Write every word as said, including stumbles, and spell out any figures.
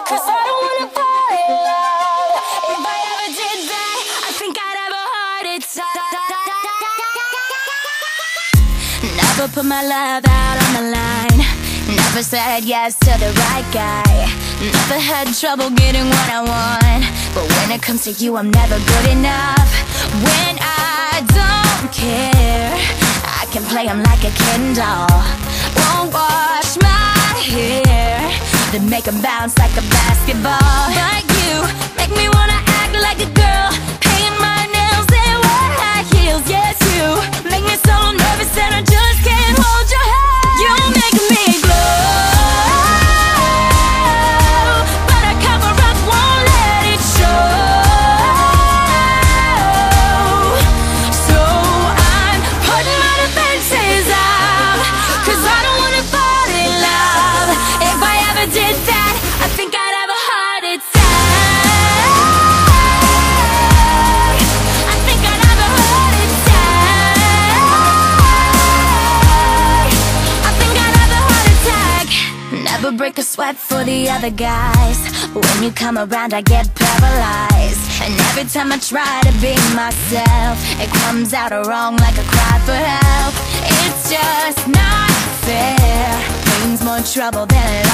'cause I don't wanna fall in love. If I ever did that, I think I'd have a heart attack. Never put my love out on the line. Never said yes to the right guy. Never had trouble getting what I want. But when it comes to you, I'm never good enough. When I don't care, I can play him like a Ken doll. Won't wash my hair, then make him bounce like a basketball. But you make me wanna act like a girl, paint my nails and wear high heels. Yes, you make me so nervous that I just can't hold your hand. You make me glow, but I cover up, won't let it show. So I'm putting my defenses out, 'cause I don't wanna fall in love. If I ever did that, I think I'd have a heart attack. I think I'd have a heart attack. I think I'd have a heart attack. Never break a sweat for the other guys. When you come around, I get paralyzed. And every time I try to be myself, it comes out wrong like a cry for help. It's just not fair. Brings more trouble than